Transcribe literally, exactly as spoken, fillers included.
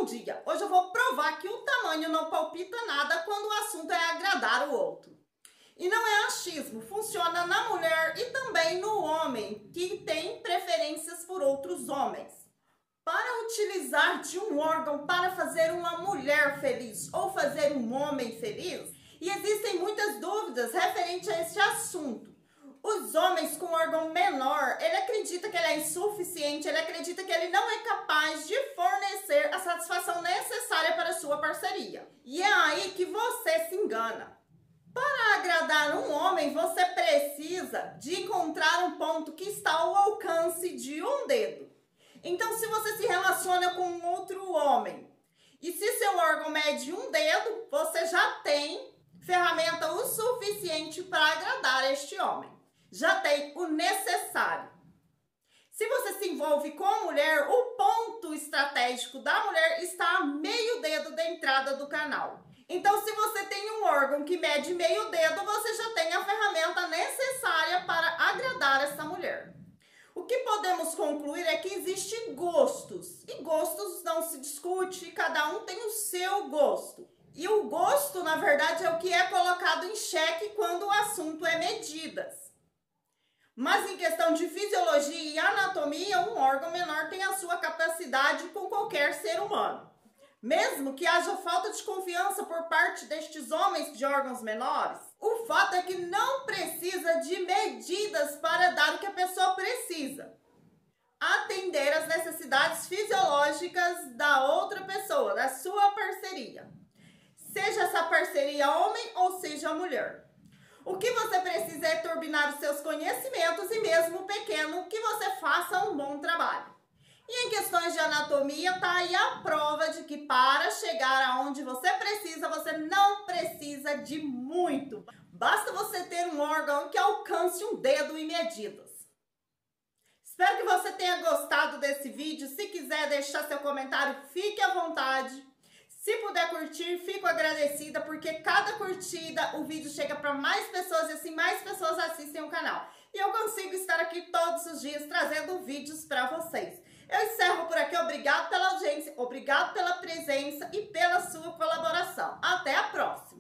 dia! Hoje eu vou provar que o tamanho não palpita nada quando o assunto é agradar o outro. E não é achismo, funciona na mulher e também no homem, que tem preferências por outros homens. Para utilizar de um órgão para fazer uma mulher feliz ou fazer um homem feliz, e existem muitas dúvidas referente a este assunto. Os homens com órgão menor, ele acredita que ele é insuficiente, ele acredita que ele não é capaz de fornecer a satisfação necessária para a sua parceria. E é aí que você se engana. Para agradar um homem, você precisa de encontrar um ponto que está ao alcance de um dedo. Então, se você se relaciona com outro homem e se seu órgão mede um dedo, você já tem ferramenta o suficiente para agradar este homem. Já tem o necessário. Se você se envolve com a mulher, o ponto estratégico da mulher está a meio dedo da entrada do canal. Então, se você tem um órgão que mede meio dedo, você já tem a ferramenta necessária para agradar essa mulher. O que podemos concluir é que existem gostos. E gostos não se discute, cada um tem o seu gosto. E o gosto, na verdade, é o que é colocado em xeque quando o assunto é medidas. Mas em questão de fisiologia e anatomia, um órgão menor tem a sua capacidade com qualquer ser humano. Mesmo que haja falta de confiança por parte destes homens de órgãos menores, o fato é que não precisa de medidas para dar o que a pessoa precisa. Atender às necessidades fisiológicas da outra pessoa, da sua parceria. Seja essa parceria homem ou seja mulher. O que você precisa é turbinar os seus conhecimentos e mesmo pequeno que você faça um bom trabalho. E em questões de anatomia, tá aí a prova de que para chegar aonde você precisa, você não precisa de muito. Basta você ter um órgão que alcance um dedo em medidas. Espero que você tenha gostado desse vídeo. Se quiser deixar seu comentário, fique à vontade. Se puder curtir, fico agradecida, porque cada curtida o vídeo chega para mais pessoas e assim mais pessoas assistem o canal. E eu consigo estar aqui todos os dias trazendo vídeos para vocês. Eu encerro por aqui. Obrigado pela audiência, obrigado pela presença e pela sua colaboração. Até a próxima!